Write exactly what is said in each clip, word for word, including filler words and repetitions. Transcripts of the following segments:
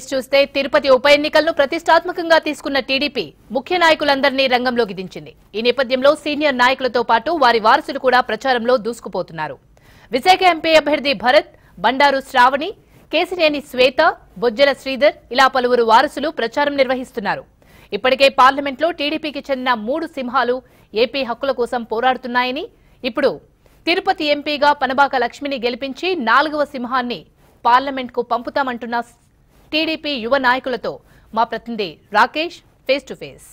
చూస్తే తిరుపతి ఉప ఎన్నికలను ప్రతిష్టాత్మకంగా తీసుకున్న టీడీపీ ముఖ్య నాయకులందరినీ రంగంలోకి దించింది. ఈ నేపథ్యంలో సీనియర్ నాయకులతో పాటు వారి వారసులు కూడా ప్రచారంలో దూసుకుపోతున్నారు. విశాఖ ఎంపీ అభ్యర్థి భరత్, బండారు శ్రావణి, కేసినేని శ్వేత, బొజ్జల శ్రీధర్ ఇలా పలువురు వారసులు ప్రచారం నిర్వహిస్తున్నారు. ఇప్పటికే పార్లమెంట్లో టీడీపీకి చెందిన మూడు సింహాలు ఏపీ హక్కుల కోసం పోరాడుతున్నాయని, ఇప్పుడు తిరుపతి ఎంపీగా పనబాక లక్ష్మిని గెలిపించి నాలుగవ సింహాన్ని పార్లమెంట్కు పంపుతామంటున్న టీడీపీ యువ నాయకులతో మా ప్రతినిధి Rakesh face to face.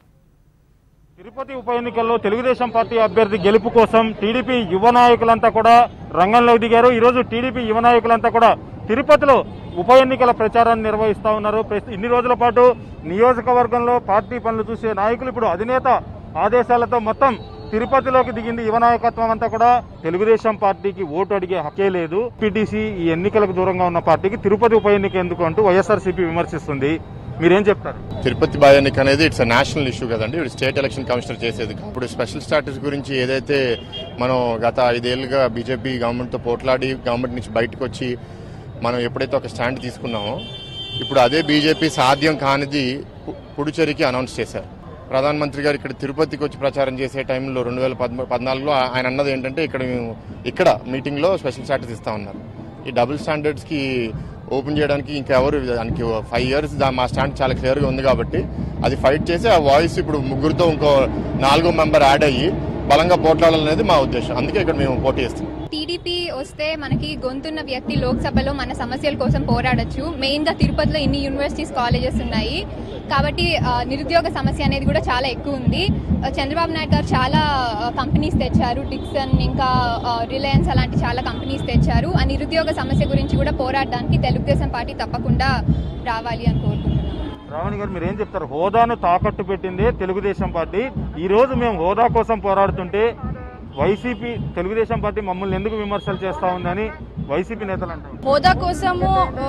Tirupati ఉప ఎన్నికల్లో తెలుగుదేశం పార్టీ అభ్యర్థి గెలుపు కోసం టీడీపీ యువ నాయకులంతా కూడా రంగంలోకి దిగారు. ఈ రోజు టీడీపీ యువ నాయకులంతా కూడా తిరుపతిలో ఉప ఎన్నికల ప్రచారాన్ని నిర్వహిస్తా ఉన్నారు. ఇన్ని రోజుల పాటు నియోజకవర్గంలో పార్టీ పనులు చూసే నాయకులు ఇప్పుడు అధినేత ఆదేశాలతో మొత్తం తిరుపతిలోకి దిగింది. యువ నాయకత్వం అంతా కూడా తెలుగుదేశం పార్టీకి ఓటు అడిగే హక్కే లేదు. పీటీసీ ఈ ఎన్నికలకు దూరంగా ఉన్న పార్టీకి తిరుపతి ఉప ఎన్నిక ఎందుకు అంటూ వైఎస్ఆర్సీపీ విమర్శిస్తుంది. మీరేం చెప్తారు? తిరుపతి బై ఎన్నిక అనేది ఇట్స్ నేషనల్ ఇష్యూ కదండి. ఇప్పుడు స్టేట్ ఎలక్షన్ కమిషనర్ చేసేది. ఇప్పుడు స్పెషల్ స్టాటస్ గురించి ఏదైతే మనం గత ఐదేళ్లుగా బీజేపీ గవర్నమెంట్తో పోట్లాడి గవర్నమెంట్ నుంచి బయటకు వచ్చి మనం ఎప్పుడైతే ఒక స్టాండ్ తీసుకున్నామో, ఇప్పుడు అదే బీజేపీ సాధ్యం కానిది పుడుచేరికి అనౌన్స్ చేశారు. ప్రధానమంత్రి గారు ఇక్కడ తిరుపతికి వచ్చి ప్రచారం చేసే టైంలో రెండు వేల పద్నాలుగులో ఆయన అన్నది ఏంటంటే ఇక్కడ ఇక్కడ మీటింగ్లో స్పెషల్ స్టాటస్ ఇస్తా ఉన్నారు. ఈ డబుల్ స్టాండర్డ్స్కి ఓపెన్ చేయడానికి ఇంకెవరు దానికి ఫైవ్ ఇయర్స్ మా స్టాండ్ చాలా క్లియర్గా ఉంది కాబట్టి అది ఫైట్ చేసి ఆ వాయిస్ ఇప్పుడు ముగ్గురుతో ఇంకో నాలుగో మెంబర్ యాడ్ అయ్యి బలంగా పోట్లాడాలనేది మా ఉద్దేశం. అందుకే ఇక్కడ మేము పోటీ చేస్తాం. టీడీపీ వస్తే మనకి గొంతున్న వ్యక్తి లోక్సభలో మన సమస్యల కోసం పోరాడొచ్చు. మెయిన్ గా తిరుపతిలో ఇన్ని యూనివర్సిటీస్, కాలేజెస్ ఉన్నాయి కాబట్టి నిరుద్యోగ సమస్య అనేది కూడా చాలా ఎక్కువ ఉంది. చంద్రబాబు నాయుడు గారు చాలా కంపెనీస్ తెచ్చారు, డిక్సన్ ఇంకా రిలయన్స్ అలాంటి చాలా కంపెనీస్ తెచ్చారు. ఆ నిరుద్యోగ సమస్య గురించి కూడా పోరాడడానికి తెలుగుదేశం పార్టీ తప్పకుండా రావాలి అని కోరుకుంటున్నాను. రావణి గారు, మీరేం చెప్తారు? హోదాను తాకట్టు పెట్టింది తెలుగుదేశం పార్టీ. ఈ రోజు మేము హోదా కోసం పోరాడుతుంటే వైసీపీ తెలుగుదేశం పార్టీ మమ్మల్ని ఎందుకు విమర్శలు చేస్తా ఉందని వైసీపీ నేతలు అంటారు. హోదా కోసము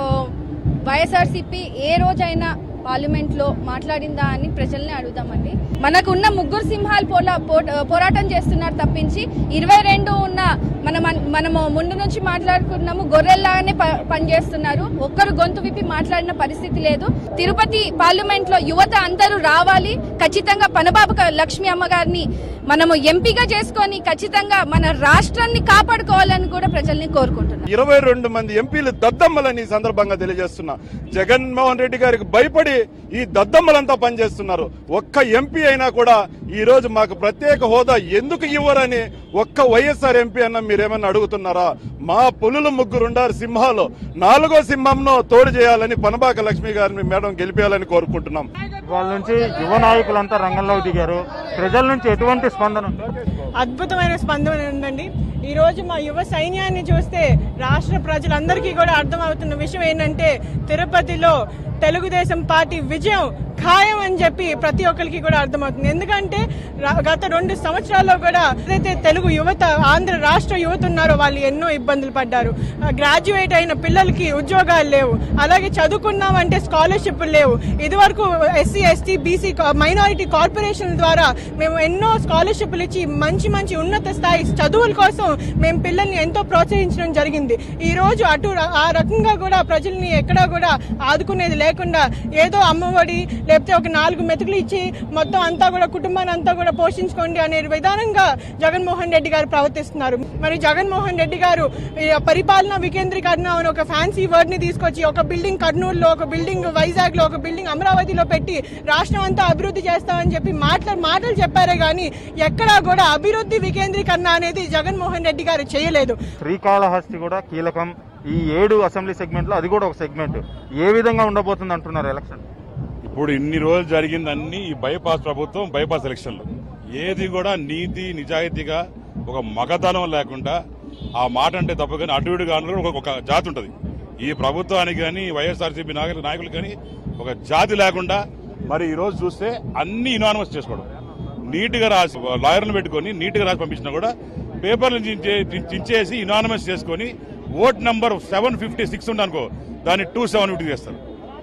వైఎస్ఆర్సీపీ ఏ రోజైనా పార్లమెంట్ లో మాట్లాడిందా అని ప్రజల్ని అడుగుదామండి. మనకున్న ముగ్గురు సింహాలు పోరాటం చేస్తున్నారు తప్పించి ఇరవై రెండు ఉన్న మన మనము ముందు నుంచి మాట్లాడుకున్నాము గొర్రెల్లాగానే పనిచేస్తున్నారు. ఒక్కరు గొంతు విప్పి మాట్లాడిన పరిస్థితి లేదు. తిరుపతి పార్లమెంట్ లో యువత అందరూ రావాలి. ఖచ్చితంగా పనబాక లక్ష్మి అమ్మగారిని మనము ఎంపీగా చేసుకొని ఖచ్చితంగా మన రాష్ట్రాన్ని కాపాడుకోవాలని కూడా ప్రజల్ని కోరుకుంటున్నాం. ఇరవై రెండు మంది ఎంపీలు దద్దమ్మలని సందర్భంగా తెలియజేస్తున్నా. జగన్మోహన్ రెడ్డి గారికి భయపడి ఈ దద్దమ్మలంతా పనిచేస్తున్నారు. ఒక్క ఎంపీ అయినా కూడా ఈ రోజు మాకు ప్రత్యేక హోదా ఎందుకు ఇవ్వరని ఒక్క వైఎస్ఆర్ ఎంపీ అన్న మీరేమన్నా అడుగుతున్నారా? మా పులులు ముగ్గురుండారు సింహాలు, నాలుగో సింహంను తోడు చేయాలని పనబాక లక్ష్మి గారిని మేడం గెలిపేయాలని కోరుకుంటున్నాం. వాళ్ళ నుంచి యువ నాయకులంతా రంగంలోకి దిగారు. ప్రజల నుంచి ఎటువంటి స్పందన? అద్భుతమైన స్పందన ఉందండి. ఈ రోజు మా యువ సైన్యాన్ని చూస్తే రాష్ట్ర ప్రజలందరికీ కూడా అర్థమవుతున్న విషయం ఏంటంటే తిరుపతిలో తెలుగుదేశం పార్టీ విజయం ఖాయం అని చెప్పి ప్రతి ఒక్కరికి కూడా అర్థమవుతుంది. ఎందుకంటే గత రెండు సంవత్సరాల్లో కూడా ఏదైతే తెలుగు యువత, ఆంధ్ర రాష్ట్ర యువత ఉన్నారో వాళ్ళు ఎన్నో ఇబ్బందులు పడ్డారు. గ్రాడ్యుయేట్ అయిన పిల్లలకి ఉద్యోగాలు లేవు, అలాగే చదువుకున్నామంటే స్కాలర్షిప్లు లేవు. ఇదివరకు SC ST BC minority corporation ద్వారా మేము ఎన్నో స్కాలర్షిప్లు ఇచ్చి మంచి మంచి ఉన్నత స్థాయి చదువుల కోసం మేము పిల్లల్ని ఎంతో ప్రోత్సహించడం జరిగింది. ఈ రోజు అటు ఆ రకంగా కూడా ప్రజల్ని ఎక్కడా కూడా ఆదుకునేది లేకుండా ఏదో అమ్మఒడి లేకపోతే ఒక నాలుగు మెతుకులు ఇచ్చి మొత్తం అంతా కూడా కుటుంబాన్ని అంతా కూడా పోషించుకోండి అనే విధానంగా జగన్మోహన్ రెడ్డి గారు ప్రవర్తిస్తున్నారు. మరి జగన్మోహన్ రెడ్డి గారు పరిపాలన వికేంద్రీకరణ అని ఒక ఫ్యాన్సీ వర్డ్ ని తీసుకొచ్చి ఒక బిల్డింగ్ కర్నూలులో, ఒక బిల్డింగ్ వైజాగ్ లో, ఒక బిల్డింగ్ అమరావతిలో పెట్టి రాష్ట్రం అంతా అభివృద్ధి చేస్తామని చెప్పి మాటలు మాటలు చెప్పారే గానీ ఎక్కడా కూడా అభివృద్ధి వికేంద్రీకరణ అనేది జగన్మోహన్ రెడ్డి గారు చేయలేదు. శ్రీకాళహస్తి కూడా కీలకం. ఈ ఏడు అసెంబ్లీ సెగ్మెంట్ లో అది కూడా ఒక సెగ్మెంట్. ఏ విధంగా ఉండబోతుంది అంటున్నారు ఎలక్షన్? ఇప్పుడు ఇన్ని రోజులు జరిగిందన్నీ ఈ బైపాస్ ప్రభుత్వం, బైపాస్ ఎలక్షన్లు ఏది కూడా నీతి నిజాయితీగా ఒక మగతనం లేకుండా, ఆ మాట అంటే తప్ప కానీ అటు ఇటు కానీ ఒక జాతి ఉంటుంది. ఈ ప్రభుత్వానికి కానీ వైఎస్ఆర్సీపీ నాయకులు కానీ ఒక జాతి లేకుండా మరి ఈ రోజు చూస్తే అన్ని ఇనానిమస్ చేసుకోవడం, నీట్గా రాసి లాయర్లను పెట్టుకొని నీట్గా రాసి పంపించినా కూడా పేపర్లు చించేసి ఇనానిమస్ చేసుకొని vote number seven fifty six ఉండనుకో దాన్ని టూ సెవెన్ ఫిఫ్టీ చేస్తారు.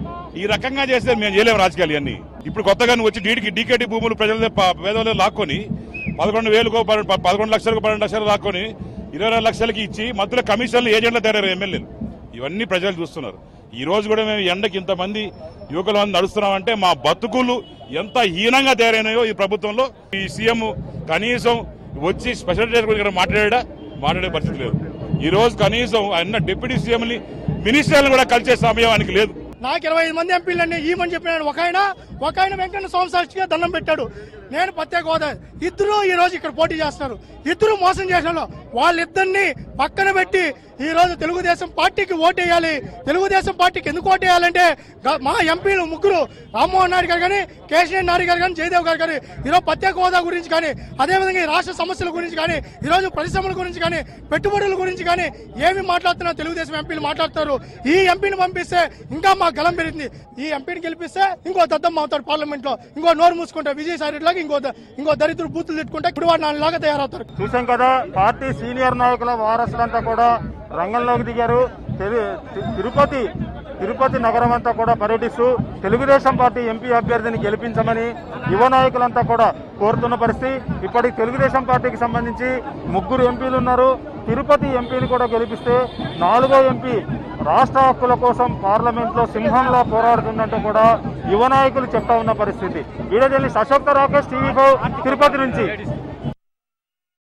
ఈ రకంగా చేస్తే మేము చేయలేము రాజకీయాలు ఇవన్నీ. ఇప్పుడు కొత్తగా వచ్చి డీడీకి డీకేటీ భూములు ప్రజల పేదవాళ్ళు లాక్కొని పదకొండు వేలకు పదకొండు లక్షలకు పన్నెండు లక్షలు లాక్కొని ఇరవై నాలుగు లక్షలకి ఇచ్చి మధ్యలో కమిషన్లు ఏజెంట్లు తయారు ఎమ్మెల్యేలు. ఇవన్నీ ప్రజలు చూస్తున్నారు. ఈ రోజు కూడా మేము ఎండకి ఇంతమంది యువకుల మంది నడుస్తున్నామంటే మా బతుకులు ఎంత హీనంగా తయారైనాయో ఈ ప్రభుత్వంలో. ఈ సీఎం కనీసం వచ్చి స్పెషల్ డ్రైవర్ గురించి మాట్లాడా మాట్లాడే పరిస్థితి లేదు. ఈ రోజు కనీసం అన్న డిప్యూటీ సీఎంని మినిస్టర్లను కూడా కలిసే సమయం ఆయనకి లేదు. నాకు ఇరవై ఐదు మంది ఎంపీలన్నీ ఈమని చెప్పినాడు. ఒక ఆయన ఒక ఆయన వెంకన్న స్వామి దండం పెట్టాడు. నేను ప్రత్యేక హోదా. ఇద్దరు ఈ రోజు ఇక్కడ పోటీ చేస్తున్నారు. ఇద్దరు మోసం చేసిన వాళ్ళిద్దరిని పక్కన పెట్టి ఈ రోజు తెలుగుదేశం పార్టీకి ఓటేయాలి. తెలుగుదేశం పార్టీకి ఎందుకు ఓటేయాలంటే మా ఎంపీలు ముగ్గురు రామ్మోహన్ నాయుడు గారు కానీ, కేశినేని నాయుడు గారు కానీ, జయదేవ్ గారు కానీ ఈరోజు ప్రత్యేక హోదా గురించి కానీ, అదేవిధంగా ఈ రాష్ట్ర సమస్యల గురించి కానీ, ఈరోజు పరిశ్రమల గురించి కానీ, పెట్టుబడుల గురించి కానీ ఏమి మాట్లాడుతున్నారు తెలుగుదేశం ఎంపీలు మాట్లాడుతారు. ఈ ఎంపీని పంపిస్తే ఇంకా మా గలం పెరిగింది. ఈ ఎంపీని గెలిపిస్తే ఇంకో దద్దమ్మ అవుతాడు పార్లమెంట్ లో. ఇంకో నోరు మూసుకుంటారు విజయసాయి రెడ్డి లాగా, ఇంకో ఇంకో దరిద్రుడు బూతులు తిట్టుకుంటే గుడివాడు లాగా తయారవుతారు. చూసాం కదా, పార్టీ సీనియర్ నాయకుల వారసులంతా కూడా రంగంలోకి దిగారు. తిరుపతి తిరుపతి నగరం అంతా కూడా పర్యటిస్తూ తెలుగుదేశం పార్టీ ఎంపీ అభ్యర్థిని గెలిపించమని యువ నాయకులంతా కూడా కోరుతున్న పరిస్థితి. ఇప్పటికి తెలుగుదేశం పార్టీకి సంబంధించి ముగ్గురు ఎంపీలు ఉన్నారు. తిరుపతి ఎంపీని కూడా గెలిపిస్తే నాలుగో ఎంపీ రాష్ట్ర హక్కుల కోసం పార్లమెంట్ లో సింహంలా పోరాడుతుందంటూ కూడా యువ నాయకులు చెప్తా ఉన్న పరిస్థితి. Video journalist Ashok Rakesh, TV five Tirupati నుంచి.